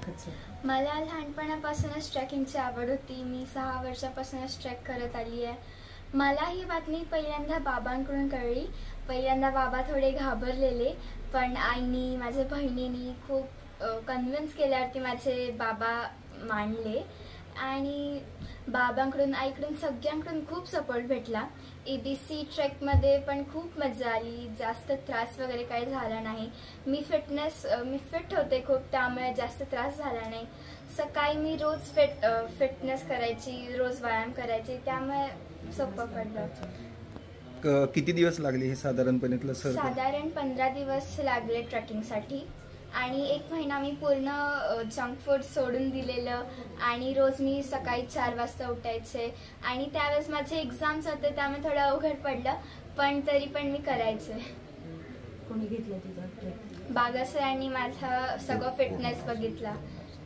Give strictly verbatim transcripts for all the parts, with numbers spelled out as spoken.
मला लहानपणापासूनच ट्रेकिंगची आवड होती। मी सहा वर्षापासूनच ट्रेक करत आली आहे। मला ही बातमी पहिल्यांदा बाबांकडून कळली। पहिल्यांदा बाबा थोडे घाबरलेले, पण आईनी माझ्या बहिणीनी खूप कन्व्हिन्स केल्यावरती माझे बाबा मानले आणि बाबांकडून आईकडून सगळ्यांकडून खूप सपोर्ट भेटला। ईबीसी ट्रेकमध्ये पण खूप मजा आली, जास्त त्रास वगैरे काही झाला नाही। मी फिटनेस मी फिट होते खूप, त्यामुळे जास्त त्रास झाला नाही। सकाळी मी रोज फिट फिटनेस करायची, रोज व्यायाम करायची, त्यामुळे सोपं पडलं। किती दिवस लागले हे साधारणपणे? साधारण पंधरा दिवस लागले ट्रेकिंगसाठी आणि एक महिना मी पूर्ण जंक फूड सोडून दिलेलं आणि रोज मी सकाळी चार वाजता उठायचे आणि त्यावेळेस माझे एक्झाम्स होते, त्यामुळे थोडं अवघड पडलं, पण तरी पण मी करायचे। कोणी घेतलं तुझं ट्रेक? बागा सरांनी माझा सगळं फिटनेस बघितला।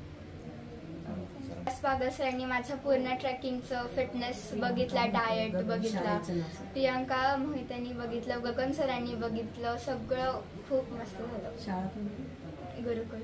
बागा सरांनी माझा पूर्ण ट्रेकिंगचं फिटनेस बघितला, डाएट बघितला, प्रियांका मोहितेंनी बघितलं, गगन सरांनी बघितलं, सगळं खूप मस्त झालं। गुरुकुल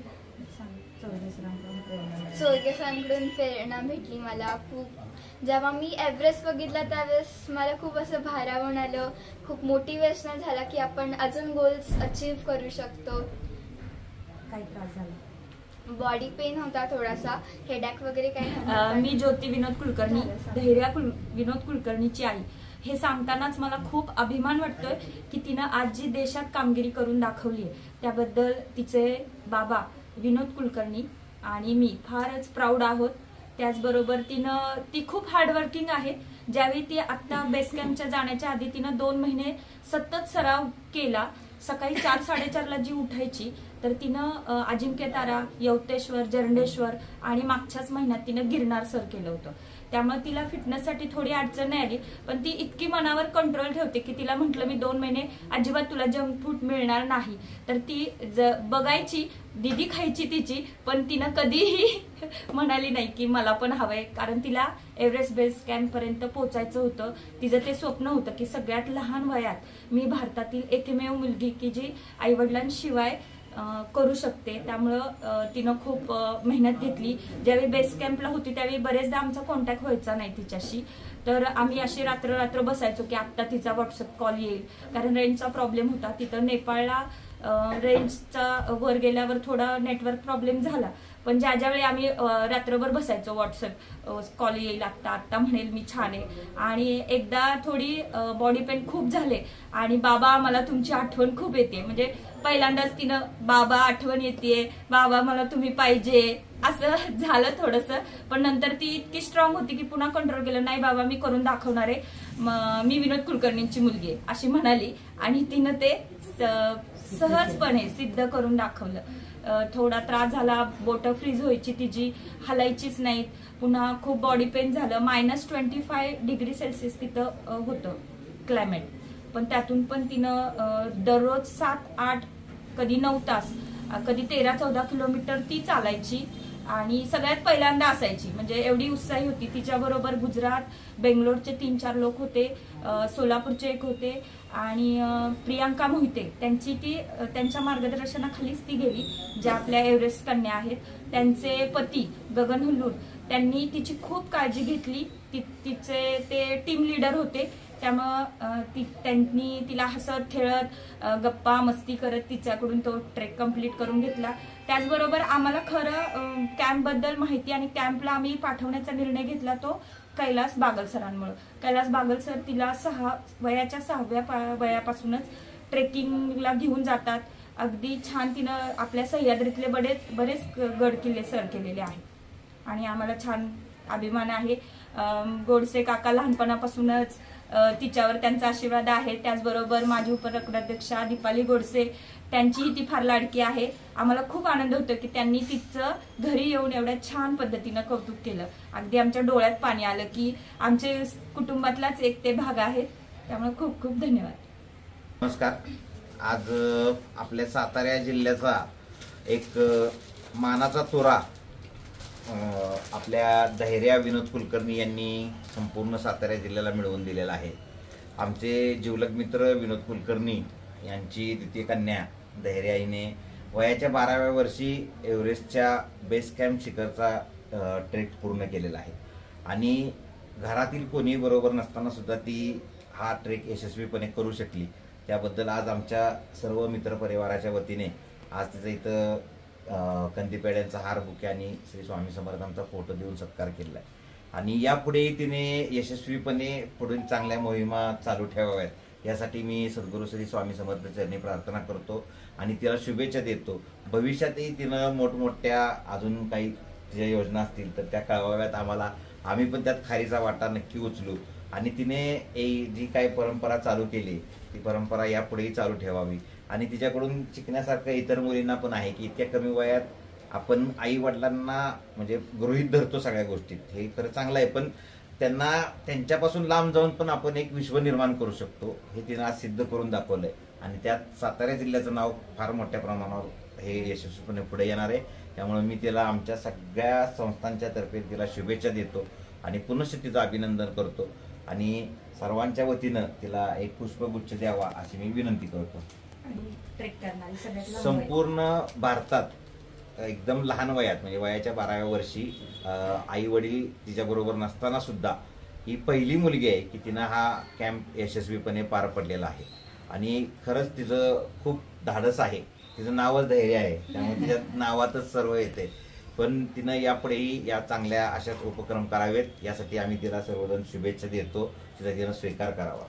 चोरगे सरांकडून प्रेरणा भेटली मला खूप। जेव्हा मी एव्हरेस्ट बघितला त्यावेळेस मला खूप असं भारावून आलं, खूप मोटिवेशनल झाला की आपण अजून गोल्स अचीव करू शकतो। काय त्रास झाला? बॉडी पेन होता, थोडासा हेडॅक वगैरे काही। मी ज्योती विनोद कुलकर्णी, धैर्या कुल विनोद कुलकर्णीची आई। हे सांगतानाच मला खूप अभिमान वाटतोय की तिनं आज जी देशात कामगिरी करून दाखवली आहे त्याबद्दल तिचे बाबा विनोद कुलकर्णी आणि मी फारच प्राऊड आहोत। त्याचबरोबर तिनं ती खूप हार्डवर्किंग आहे। ज्यावेळी ती आता बेस कॅम्पच्या जाण्याच्या आधी तिनं दोन महिने सतत सराव केला। सकाळी चार साडेचारला जी उठायची तर तिनं अजिंक्यतारा, यवतेश्वर, जरंडेश्वर आणि मागच्याच महिन्यात तिनं गिरनार सर केलं होतं। त्यामुळे तिला फिटनेससाठी थोडी अडचण नाही आली, पण ती इतकी मनावर कंट्रोल ठेवते की तिला म्हटलं मी दोन महिने अजिबात तुला जंक फूड मिळणार नाही, तर ती बघायची, दीदी खायची तिची, पण तिनं कधीही म्हणाली नाही की मला पण हवंय, कारण तिला एव्हरेस्ट बेस कॅम्प पर्यंत पोहोचायचं होतं। तिचं ते स्वप्न होतं की सगळ्यात लहान वयात मी भारतातील एकमेव मुलगी की जी आई वडिलांशिवाय करू शकते। त्यामुळं तिनं खूप मेहनत घेतली। ज्यावेळी बेस कॅम्पला होती त्यावेळी बरेचदा आमचा कॉन्टॅक्ट व्हायचा नाही तिच्याशी, तर आम्ही अशी रात्र रात्र बसायचो की आत्ता तिचा व्हॉट्सअप कॉल येईल, कारण रेंजचा प्रॉब्लेम होता तिथं। नेपाळला रेंजचा वर गेल्यावर थोडा नेटवर्क प्रॉब्लेम झाला, पण ज्या ज्यावेळी आम्ही रात्रभर बसायचो व्हॉट्सअप कॉल येईल आत्ता आत्ता म्हणेल मी छान आहे। आणि एकदा थोडी बॉडी पेन खूप झाले आणि बाबा मला तुमची आठवण खूप येते, म्हणजे पहिल्यांदाच तिनं बाबा आठवण येते, बाबा मला तुम्ही पाहिजे असं झालं थोडंसं, पण नंतर ती इतकी स्ट्रॉंग होती की पुन्हा कंट्रोल केलं, नाही बाबा मी करून दाखवणार आहे, मी विनोद कुलकर्णींची मुलगी आहे अशी म्हणाली आणि तिनं ते सहजपणे सिद्ध करून दाखवलं। थोडा त्रास झाला, बोट फ्रीज व्हायची तिची, हलायचीच नाहीत, पुन्हा खूप बॉडी पेन झालं। Minus twenty five degree Celsius तिथं होतं क्लायमेट, पण त्यातून पण तिनं दररोज सात आठ कधी नऊ तास कधी तेरा चौदा किलोमीटर ती चालायची आणि सगळ्यात पहिल्यांदा असायची, म्हणजे एवढी उत्साही होती। तिच्याबरोबर गुजरात, बेंगलोरचे तीन चार लोक होते, सोलापूरचे एक होते आणि प्रियांका मोहिते, त्यांची ती त्यांच्या मार्गदर्शनाखालीच ती गेली, ज्या आपल्या एव्हरेस्ट कन्या आहेत। त्यांचे पती गगन हुल्लूर, त्यांनी तिची खूप काळजी घेतली। ती तिचे ते टीम लीडर होते, त्यामुळं ती त्यांनी तिला हसत खेळत गप्पा मस्ती करत तिच्याकडून तो ट्रेक कंप्लीट करून घेतला। त्याचबरोबर आम्हाला खरं कॅम्पबद्दल माहिती आणि कॅम्पला आम्ही पाठवण्याचा निर्णय घेतला तो कैलास बागल सरांमुळे। कैलास बागल सर तिला सहा वयाच्या सहाव्या वयापासूनच ट्रेकिंगला घेऊन जातात। अगदी छान तिनं आपल्या सह्याद्रीतले बरेच बरेच गड किल्ले सर केलेले आहेत आणि आम्हाला छान अभिमान आहे। गोडसे काका लहानपणापासूनच तिच्यावर त्यांचा आशीर्वाद आहे। त्याचबरोबर माझी उपनगराध्यक्षा दीपाली गोडसे, त्यांचीही ती फार लाडकी आहे। आम्हाला खूप आनंद होतो की त्यांनी तिचं घरी येऊन एवढ्या छान पद्धतीनं कौतुक केलं, अगदी आमच्या डोळ्यात पाणी आलं की आमचे कुटुंबातलाच एक ते भाग आहेत। त्यामुळे खूप खूप धन्यवाद। नमस्कार। आज आपल्या सातारा जिल्ह्याचा एक मानाचा तुरा आपल्या धैर्या विनोद कुलकर्णी यांनी संपूर्ण सातारा जिल्ह्याला मिळवून दिलेला आहे। आमचे जीवलग मित्र विनोद कुलकर्णी यांची द्वितीय कन्या धैर्याईने वयाच्या बाराव्या वर्षी एव्हरेस्टच्या बेस कॅम्प शिखरचा ट्रेक पूर्ण केलेला आहे आणि घरातील कोणी बरोबर नसताना सुद्धा ती हा ट्रेक यशस्वीपणे करू शकली. त्याबद्दल आज आमच्या सर्व मित्रपरिवाराच्या वतीने आज तिचा इथं कंदीपेड्यांचा हार, बुके आणि श्री स्वामी समर्थांचा फोटो देऊन सत्कार केला आहे. आणि यापुढेही तिने यशस्वीपणे पुढील चांगल्या मोहिमा चालू ठेवाव्यात यासाठी मी सद्गुरू श्री स्वामी समर्थ चरणी प्रार्थना करतो आणि तिला शुभेच्छा देतो. भविष्यातही तिनं मोठमोठ्या अजून काही तिच्या योजना असतील तर त्या कळवाव्यात आम्हाला. आम्ही पण त्यात खारीचा वाटा नक्की उचलू आणि तिने जी काही परंपरा चालू केली ती परंपरा यापुढेही चालू ठेवावी. आणि तिच्याकडून शिकण्यासारखं इतर मुलींना पण आहे की इतक्या कमी वयात आपण आई वडिलांना म्हणजे गृहीत धरतो सगळ्या गोष्टीत, हे खरं चांगलं आहे, पण त्यांना त्यांच्यापासून लांब जाऊन पण आपण एक विश्व निर्माण करू शकतो हे तिनं आज सिद्ध करून दाखवलंय. आणि त्यात सातारा जिल्ह्याचं नाव फार मोठ्या प्रमाणावर हे यशस्वीपणे पुढे येणार आहे. त्यामुळे मी तिला आमच्या सगळ्या संस्थांच्या तर्फे तिला शुभेच्छा देतो आणि पुनश्च तिचं अभिनंदन करतो आणि सर्वांच्या वतीनं तिला एक पुष्पगुच्छ द्यावा अशी मी विनंती करतो. संपूर्ण भारतात एकदम लहान वयात म्हणजे वयाच्या बाराव्या वर्षी आई वडील तिच्या बरोबर नसताना सुद्धा ही पहिली मुलगी आहे की तिनं हा कॅम्प यशस्वीपणे पार पडलेला आहे. आणि खरंच तिचं खूप धाडस आहे, तिचं नावच धैर्य आहे, त्यामुळे तिच्या नावातच सर्व येते. पण तिनं यापुढेही या चांगल्या अशाच उपक्रम करावेत यासाठी आम्ही तिला सर्वजण शुभेच्छा देतो. तिचा तिनं स्वीकार करावा.